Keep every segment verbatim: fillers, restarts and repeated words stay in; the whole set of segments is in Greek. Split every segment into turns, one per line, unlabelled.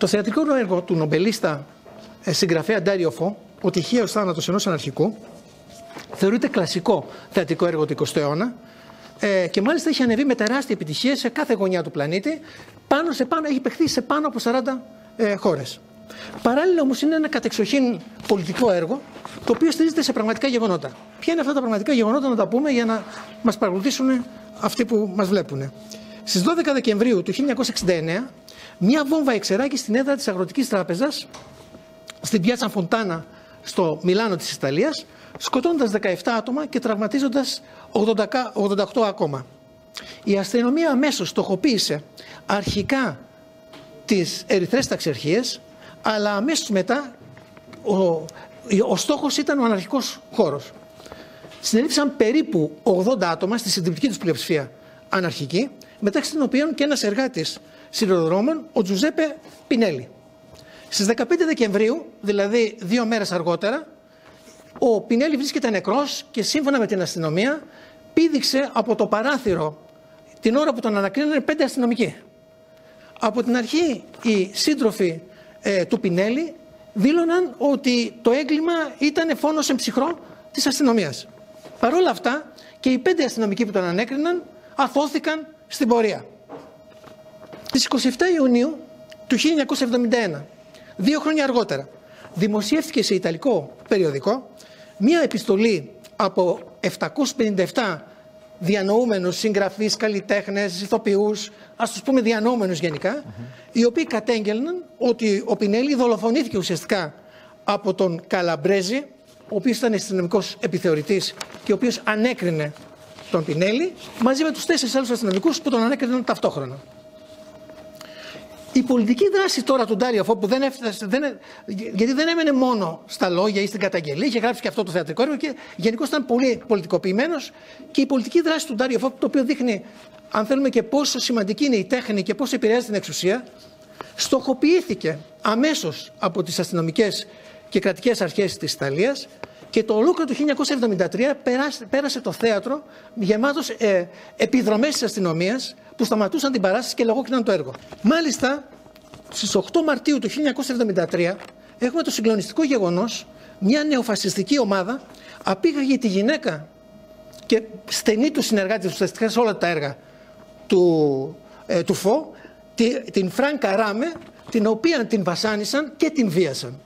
Το θεατρικό έργο του νομπελίστα συγγραφέα Ντάριο Φω, «Ο τυχαίος θάνατος ενός αναρχικού», θεωρείται κλασικό θεατρικό έργο του εικοστού αιώνα ε, και μάλιστα έχει ανεβεί με τεράστια επιτυχία σε κάθε γωνιά του πλανήτη. Πάνω σε πάνω, έχει παιχθεί σε πάνω από σαράντα ε, χώρες. Παράλληλα όμως είναι ένα κατεξοχήν πολιτικό έργο, το οποίο στηρίζεται σε πραγματικά γεγονότα. Ποια είναι αυτά τα πραγματικά γεγονότα, να τα πούμε για να μας παρακολουθήσουν αυτοί που μας βλέπουν. Στις δώδεκα Δεκεμβρίου του χίλια εννιακόσια εξήντα εννέα, μια βόμβα εξεράγει στην έδρα της Αγροτικής Τράπεζας, στην Πιάτσα Φοντάνα, στο Μιλάνο της Ιταλίας, σκοτώνοντας δεκαεπτά άτομα και τραυματίζοντας ογδόντα οκτώ ακόμα. Η αστυνομία αμέσως στοχοποίησε αρχικά τις ερυθρές ταξιαρχίες, αλλά αμέσως μετά ο, ο στόχος ήταν ο αναρχικός χώρος. Συνελήφθησαν περίπου ογδόντα άτομα, στη συντριπτική τους πλειοψηφία αναρχική, μεταξύ των οποίων και ένας εργάτης σιδηροδρόμων, ο Τζουζέπε Πινέλη. Στις δεκαπέντε Δεκεμβρίου, δηλαδή δύο μέρες αργότερα, ο Πινέλη βρίσκεται νεκρός και σύμφωνα με την αστυνομία πήδηξε από το παράθυρο την ώρα που τον ανακρίνανε πέντε αστυνομικοί. Από την αρχή οι σύντροφοι ε, του Πινέλη δήλωναν ότι το έγκλημα ήταν φόνος εν ψυχρό της αστυνομίας. Παρ' όλα αυτά και οι πέντε αστυνομικοί που τον ανέκριναν αθώθηκαν στην πορεία. Στις είκοσι επτά Ιουνίου του χίλια εννιακόσια εβδομήντα ένα, δύο χρόνια αργότερα, δημοσιεύτηκε σε ιταλικό περιοδικό μία επιστολή από επτακόσιους πενήντα επτά διανοούμενους συγγραφείς, καλλιτέχνες, ηθοποιούς, ας τους πούμε διανοούμενους γενικά, mm-hmm. οι οποίοι κατέγγελναν ότι ο Πινέλη δολοφονήθηκε ουσιαστικά από τον Καλαμπρέζη, ο οποίος ήταν αστυνομικός επιθεωρητής και ο οποίος ανέκρινε τον Πινέλη, μαζί με τους τέσσερις άλλους αστυνομικούς που τον ανέκριναν ταυτόχρονα. Η πολιτική δράση τώρα του Ντάριο Φω, που δεν έφτασε, δεν, γιατί δεν έμενε μόνο στα λόγια ή στην καταγγελία, είχε γράψει και αυτό το θεατρικό έργο και γενικώς ήταν πολύ πολιτικοποιημένος, και η πολιτική δράση του Ντάριο Φω, το οποίο δείχνει, αν θέλουμε, και πόσο σημαντική είναι η τέχνη και πόσο επηρεάζει την εξουσία, στοχοποιήθηκε αμέσως από τις αστυνομικές και κρατικές αρχές της Ιταλίας και το ολόκληρο του χίλια εννιακόσια εβδομήντα τρία πέρασε, πέρασε το θέατρο γεμάτος ε, επιδρομές της αστυνομίας που σταματούσαν την παράσταση και λογόκριναν το έργο. Μάλιστα, στις οκτώ Μαρτίου του χίλια εννιακόσια εβδομήντα τρία έχουμε το συγκλονιστικό γεγονός, μια νεοφασιστική ομάδα απήγαγε τη γυναίκα και στενή του συνεργάτη ουσιαστικά σε όλα τα έργα του, ε, του Φω, τη, την Φράνκα Ράμε, την οποία την βασάνισαν και την βίασαν.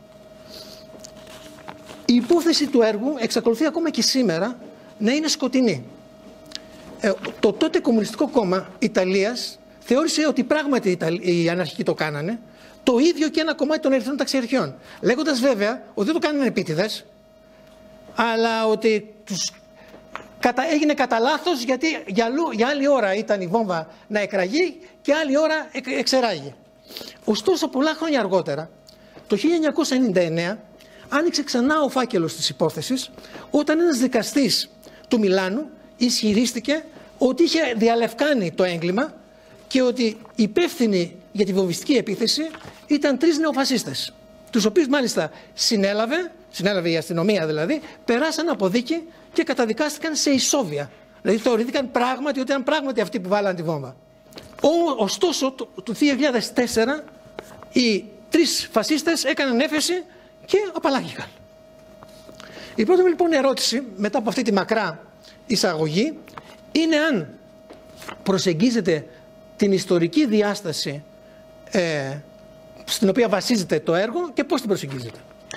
Η υπόθεση του έργου εξακολουθεί ακόμα και σήμερα να είναι σκοτεινή. Ε, το τότε Κομμουνιστικό Κόμμα Ιταλίας θεώρησε ότι πράγματι οι αναρχικοί το κάνανε, το ίδιο και ένα κομμάτι των ερυθρών ταξιαρχιών. Λέγοντας βέβαια ότι δεν το κάνανε επίτηδες, αλλά ότι τους κατα... έγινε κατά λάθος, γιατί για, αλλού, για άλλη ώρα ήταν η βόμβα να εκραγεί και άλλη ώρα εκ, εξεράγει. Ωστόσο, πολλά χρόνια αργότερα, το χίλια εννιακόσια ενενήντα εννέα, άνοιξε ξανά ο φάκελος της υπόθεσης, όταν ένας δικαστής του Μιλάνου ισχυρίστηκε ότι είχε διαλευκάνει το έγκλημα και ότι υπεύθυνοι για τη βομβιστική επίθεση ήταν τρεις νεοφασίστες, τους οποίους μάλιστα συνέλαβε, συνέλαβε η αστυνομία δηλαδή, περάσαν από δίκη και καταδικάστηκαν σε ισόβια. Δηλαδή θεωρήθηκαν πράγματι ότι ήταν πράγματι αυτοί που βάλαν τη βόμβα. Ο, ωστόσο, το, το δύο χιλιάδες τέσσερα οι τρεις φασίστες έκαναν έφεση και απαλλάγηκαν. Η πρώτη μου λοιπόν ερώτηση, μετά από αυτή τη μακρά εισαγωγή, είναι αν προσεγγίζετε την ιστορική διάσταση ε, στην οποία βασίζεται το έργο και πώς την προσεγγίζετε.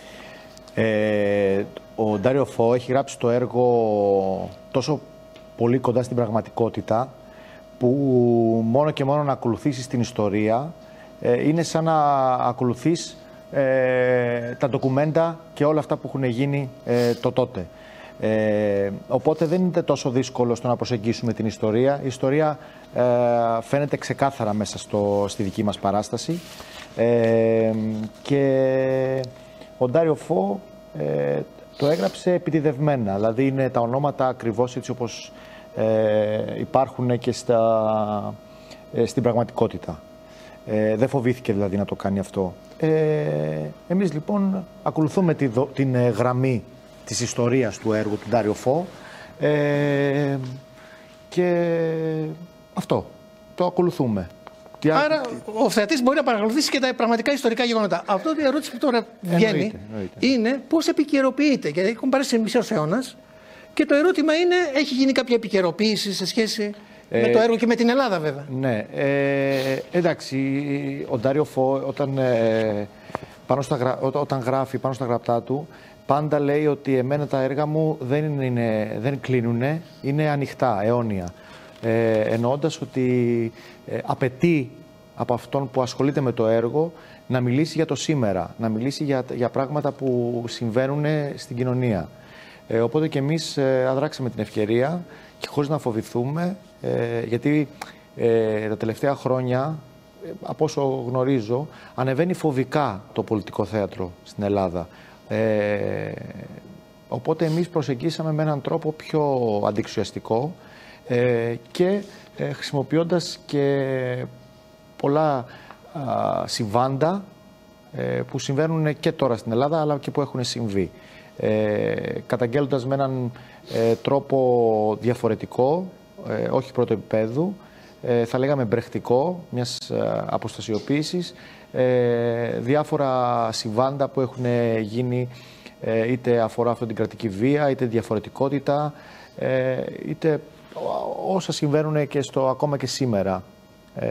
Ε, ο Ντάριο Φω έχει γράψει το έργο τόσο πολύ κοντά στην πραγματικότητα που μόνο και μόνο να ακολουθήσεις την ιστορία ε, είναι σαν να ακολουθείς ε, τα ντοκουμέντα και όλα αυτά που έχουν γίνει ε, το τότε. Ε, οπότε δεν είναι τόσο δύσκολο στο να προσεγγίσουμε την ιστορία. Η ιστορία ε, φαίνεται ξεκάθαρα μέσα στο, στη δική μας παράσταση ε, και ο Ντάριο Φω ε, το έγραψε επιτηδευμένα, δηλαδή είναι τα ονόματα ακριβώς έτσι όπως ε, υπάρχουν και στα, ε, στην πραγματικότητα. Ε, δεν φοβήθηκε δηλαδή να το κάνει αυτό. Ε, εμείς λοιπόν ακολουθούμε τη, την ε, γραμμή της ιστορίας του έργου του Ντάριο Φω ε, και αυτό το ακολουθούμε Τι
Άρα ο θεατής μπορεί να παρακολουθήσει και τα πραγματικά ιστορικά γεγονότα. Αυτό η ερώτηση που τώρα βγαίνει
εννοείται, εννοείται.
είναι πώς επικαιροποιείται. Γιατί έχουν περάσει μισός αιώνας και το ερώτημα είναι, έχει γίνει κάποια επικαιροποίηση σε σχέση ε, με το έργο και με την Ελλάδα, βέβαια.
Ναι. Ε, εντάξει, ο Ντάριο Φω όταν, ε, πάνω στα, όταν γράφει πάνω στα γραπτά του, πάντα λέει ότι εμένα τα έργα μου δεν, είναι, δεν κλείνουνε, είναι ανοιχτά, αιώνια. Ε, εννοώντας ότι ε, απαιτεί από αυτόν που ασχολείται με το έργο να μιλήσει για το σήμερα, να μιλήσει για, για πράγματα που συμβαίνουν στην κοινωνία. Ε, οπότε και εμείς ε, αδράξαμε την ευκαιρία και χωρίς να φοβηθούμε, ε, γιατί ε, τα τελευταία χρόνια, ε, από όσο γνωρίζω, ανεβαίνει φοβικά το πολιτικό θέατρο στην Ελλάδα. Ε, οπότε εμείς προσεγγίσαμε με έναν τρόπο πιο αντιξουσιαστικό, Ε, και ε, χρησιμοποιώντας και πολλά α, συμβάντα ε, που συμβαίνουν και τώρα στην Ελλάδα αλλά και που έχουν συμβεί. Ε, καταγγέλλοντας με έναν ε, τρόπο διαφορετικό, ε, όχι πρώτου επίπεδου, ε, θα λέγαμε μπρεχτικό, μιας ε, αποστασιοποίησης, ε, διάφορα συμβάντα που έχουν γίνει, ε, είτε αφορά αυτή την κρατική βία, είτε διαφορετικότητα, ε, είτε όσα συμβαίνουν και στο, ακόμα και σήμερα. Ε,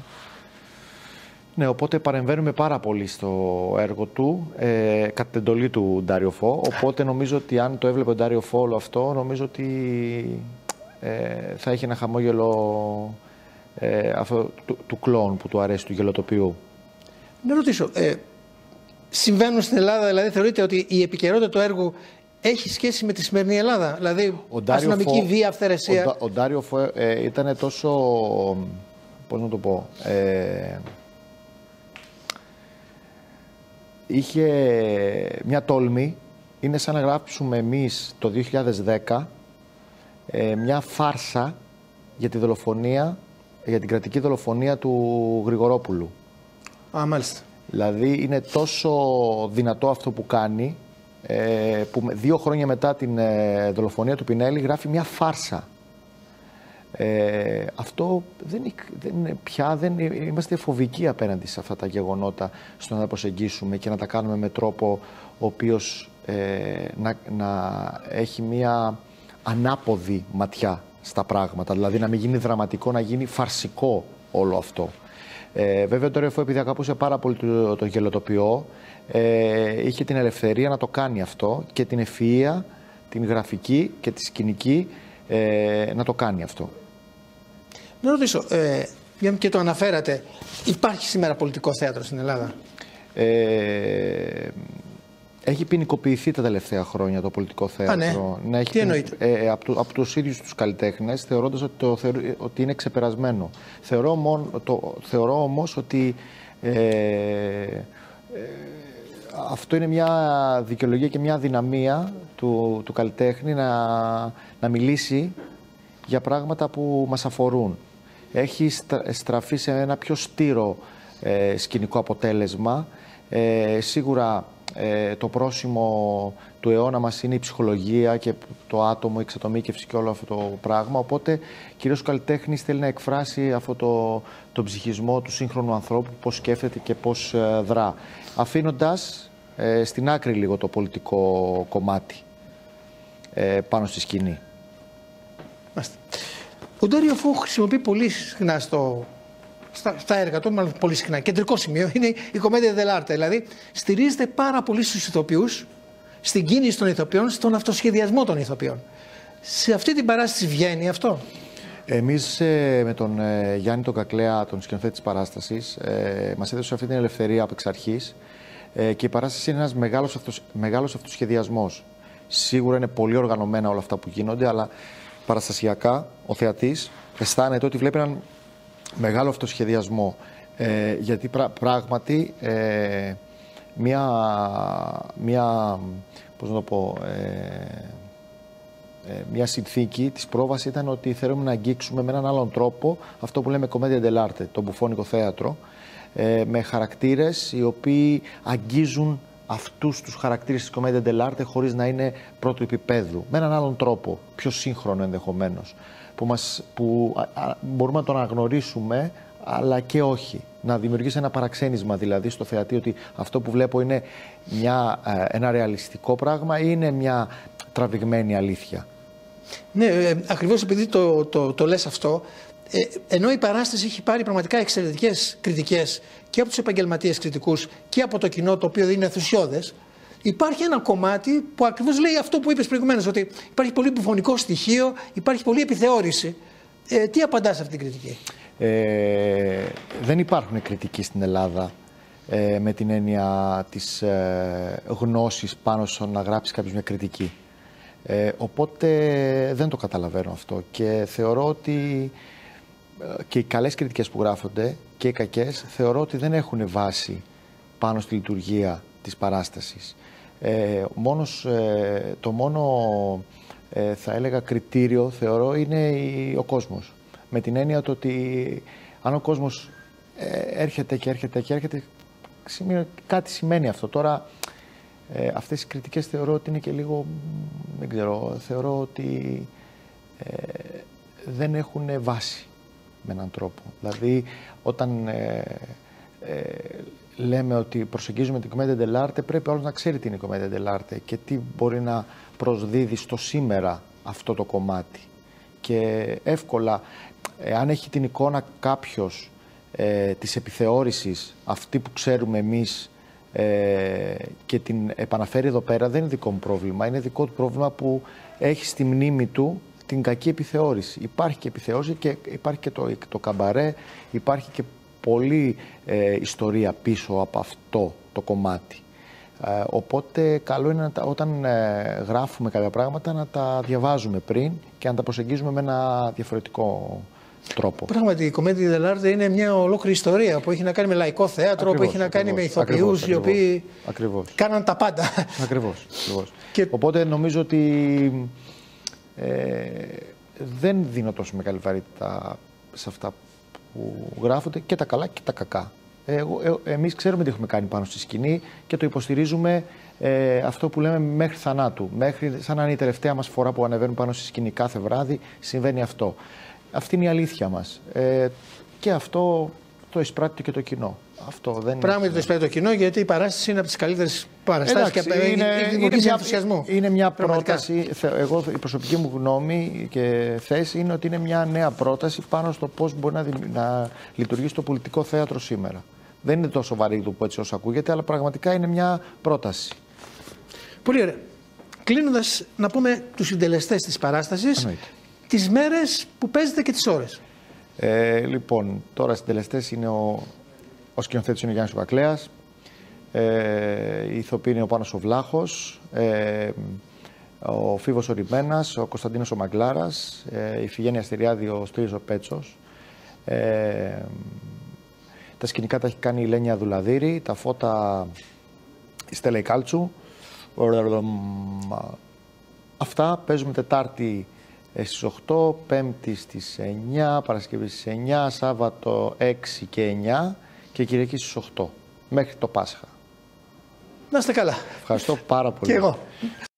ναι, οπότε παρεμβαίνουμε πάρα πολύ στο έργο του, ε, κατά την εντολή του Ντάριο Φω. Οπότε νομίζω ότι αν το έβλεπε ο Ντάριο Φω όλο αυτό, νομίζω ότι ε, θα έχει ένα χαμόγελο ε, αυτό, του, του κλόουν που του αρέσει, του γελοτοποιού.
Να ρωτήσω, ε, συμβαίνουν στην Ελλάδα, δηλαδή θεωρείτε ότι η επικαιρότητα του έργου έχει σχέση με τη σημερινή Ελλάδα, δηλαδή αστυνομική βία, αυθαιρεσία?
Ο, ο Ντάριο Φω ε, ήταν τόσο, πώς να το πω, ε, είχε μια τόλμη, είναι σαν να γράψουμε εμείς το δύο χιλιάδες δέκα ε, μια φάρσα για τη δολοφονία, για την κρατική δολοφονία του Γρηγορόπουλου.
Α, μάλιστα.
Δηλαδή είναι τόσο δυνατό αυτό που κάνει, που δύο χρόνια μετά την ε, δολοφονία του Πινέλη γράφει μια φάρσα. Ε, αυτό δεν, δεν, πια δεν είμαστε φοβικοί απέναντι σε αυτά τα γεγονότα, στο να τα προσεγγίσουμε και να τα κάνουμε με τρόπο ο οποίος ε, να, να έχει μια ανάποδη ματιά στα πράγματα, δηλαδή να μην γίνει δραματικό, να γίνει φαρσικό όλο αυτό. Ε, βέβαια ο Ντάριο Φω, επειδή αγαπούσε πάρα πολύ το, το γελοτοποιό, ε, είχε την ελευθερία να το κάνει αυτό και την ευφυΐα, την γραφική και τη σκηνική ε, να το κάνει αυτό.
Να ρωτήσω, ε, και το αναφέρατε, υπάρχει σήμερα πολιτικό θέατρο στην Ελλάδα?
Ε, έχει ποινικοποιηθεί τα τελευταία χρόνια το πολιτικό θέατρο.
Α, ναι.
Έχει
Τι εννοείται?
Ε, από, το, από τους ίδιους τους καλλιτέχνες, θεωρώντας ότι, το, ότι είναι ξεπερασμένο. Θεωρώ, μόνο, το, θεωρώ όμως ότι ε, ε, αυτό είναι μια δικαιολογία και μια δυναμία του, του καλλιτέχνη να, να μιλήσει για πράγματα που μας αφορούν. Έχει στραφεί σε ένα πιο στήρο ε, σκηνικό αποτέλεσμα. Ε, σίγουρα ε, το πρόσημο του αιώνα μας είναι η ψυχολογία και το άτομο, η εξατομίκευση και όλο αυτό το πράγμα. Οπότε, κυρίως ο καλλιτέχνης θέλει να εκφράσει αυτό το, το ψυχισμό του σύγχρονου ανθρώπου, πώς σκέφτεται και πώς ε, δρά. Αφήνοντας ε, στην άκρη λίγο το πολιτικό κομμάτι ε, πάνω στη σκηνή.
Ο Ντάριο Φω χρησιμοποιεί πολύ συχνά στο, στα, στα έργα του, μάλλον πολύ συχνά, κεντρικό σημείο είναι η κομμέντια dell'arte. Δηλαδή, στηρίζεται πάρα πολύ στους ηθοποιούς, στην κίνηση των ηθοποιών, στον αυτοσχεδιασμό των ηθοποιών. Σε αυτή την παράσταση βγαίνει αυτό?
Εμείς ε, με τον ε, Γιάννη τον Κακλέα, τον σκηνοθέτη της παράστασης, ε, μας έδωσε αυτή την ελευθερία από εξ αρχής ε, και η παράσταση είναι ένας μεγάλος, αυτος, μεγάλος αυτοσχεδιασμός. Σίγουρα είναι πολύ οργανωμένα όλα αυτά που γίνονται, αλλά παραστασιακά ο θεατής αισθάνεται ότι βλέπει έναν μεγάλο αυτοσχεδιασμό. Ε, γιατί πρά, πράγματι ε, μια, μια, πώς να το πω, ε, ε, μια συνθήκη της πρόβασης ήταν ότι θέλουμε να αγγίξουμε με έναν άλλον τρόπο αυτό που λέμε κομμέντια dell'arte, το μπουφώνικο θέατρο, ε, με χαρακτήρες οι οποίοι αγγίζουν αυτούς τους χαρακτήρες της κομμέντια dell'arte χωρίς να είναι πρώτου επίπεδου, με έναν άλλον τρόπο, πιο σύγχρονο ενδεχομένως, που, μας, που α, α, μπορούμε να τον αναγνωρίσουμε αλλά και όχι. Να δημιουργήσει ένα παραξένισμα δηλαδή στο θεατή, ότι αυτό που βλέπω είναι μια, ένα ρεαλιστικό πράγμα ή είναι μια τραβηγμένη αλήθεια.
Ναι, ε, ακριβώς επειδή το, το, το λες αυτό, ε, ενώ η παράσταση έχει πάρει πραγματικά εξαιρετικές κριτικές και από τους επαγγελματίες κριτικούς και από το κοινό, το οποίο είναι ενθουσιώδες, υπάρχει ένα κομμάτι που ακριβώς λέει αυτό που είπες προηγουμένως, ότι υπάρχει πολύ μπουφωνικό στοιχείο, υπάρχει πολλή επιθεώρηση. Ε, τι απαντάς σε αυτή την κριτική?
Ε, δεν υπάρχουν κριτικοί στην Ελλάδα ε, με την έννοια της ε, γνώσης πάνω στο να γράψει κάποιος μια κριτική. Ε, οπότε δεν το καταλαβαίνω αυτό και θεωρώ ότι ε, και οι καλές κριτικές που γράφονται και οι κακές θεωρώ ότι δεν έχουν βάση πάνω στη λειτουργία της παράστασης. Ε, μόνος, ε, το μόνο ε, θα έλεγα κριτήριο θεωρώ είναι η, ο κόσμος. Με την έννοια το ότι αν ο κόσμος ε, έρχεται και έρχεται και έρχεται, κάτι σημαίνει αυτό. Τώρα ε, αυτές οι κριτικές θεωρώ ότι είναι και λίγο, δεν ξέρω, θεωρώ ότι ε, δεν έχουν βάση με έναν τρόπο. Δηλαδή όταν ε, ε, λέμε ότι προσεγγίζουμε την κομμέντια dell'arte, πρέπει όλος να ξέρει τι είναι η κομμέντια dell'arte και τι μπορεί να προσδίδει στο σήμερα αυτό το κομμάτι. Και εύκολα, αν έχει την εικόνα κάποιος ε, της επιθεώρησης, αυτή που ξέρουμε εμείς, ε, και την επαναφέρει εδώ πέρα, δεν είναι δικό μου πρόβλημα. Είναι δικό του πρόβλημα που έχει στη μνήμη του την κακή επιθεώρηση. Υπάρχει και επιθεώρηση και υπάρχει και το, το καμπαρέ, υπάρχει και πολλή ε, ιστορία πίσω από αυτό το κομμάτι. Ε, οπότε καλό είναι να τα, όταν ε, γράφουμε κάποια πράγματα να τα διαβάζουμε πριν και να τα προσεγγίζουμε με ένα διαφορετικό τρόπο. Πράγματι,
η Κομμέντια dell'arte είναι μια ολόκληρη ιστορία που έχει να κάνει με λαϊκό θέατρο, ακριβώς, που έχει να κάνει ακριβώς, με ηθοποιούς οι οποίοι ακριβώς. κάναν τα πάντα.
Ακριβώς. ακριβώς. Και... Οπότε νομίζω ότι ε, δεν δίνω τόσο μεγάλη βαρύτητα σε αυτά που γράφονται, και τα καλά και τα κακά. Εγώ, ε, εμείς ξέρουμε τι έχουμε κάνει πάνω στη σκηνή και το υποστηρίζουμε, ε, αυτό που λέμε μέχρι θανάτου. Μέχρι, σαν να είναι η τελευταία μας φορά που ανεβαίνουμε πάνω στη σκηνή κάθε βράδυ, συμβαίνει αυτό. Αυτή είναι η αλήθεια μας. Ε, και αυτό το εισπράττει και το κοινό. Αυτό δεν
Πράγματι
είναι...
το εισπράττει το κοινό, γιατί η παράσταση είναι από τις καλύτερες παραστάσεις.
Εντάξει,
και
είναι,
είναι, είναι, μια, ενθουσιασμό.
είναι μια πρόταση, εγώ η προσωπική μου γνώμη και θέση είναι ότι είναι μια νέα πρόταση πάνω στο πώς μπορεί να, να λειτουργήσει το πολιτικό θέατρο σήμερα. Δεν είναι τόσο βαρύ το που έτσι όσο ακούγεται, αλλά πραγματικά είναι μια πρόταση.
Πολύ ωραία. Κλείνοντας, να πούμε τους συντελεστές της παράστασης, τις μέρες που παίζετε και τις ώρες.
Ε, λοιπόν, τώρα συντελεστές είναι ο, ο σκηνοθέτης είναι ο Γιάννης Κακλέας, ε, η ηθοποιή είναι ο Πάνος ο Βλάχος, ε, ο Φίβος ο Ριμένας, ο Κωνσταντίνος ο Μαγκλάρας, ε, η Φιγένεια Αστηριάδη, ο Στρίζος ο Πέτσος. Ε, τα σκηνικά τα έχει κάνει η Λένια Δουλαδίρη, τα φώτα η Στέλλα η Κάλτσου. Αυτά παίζουμε Τετάρτη στις οκτώ, Πέμπτη στις εννιά, Παρασκευή στις εννιά, Σάββατο έξι και εννιά και Κυριακή στις οκτώ, μέχρι το Πάσχα.
Να είστε καλά.
Ευχαριστώ πάρα πολύ.
Και εγώ.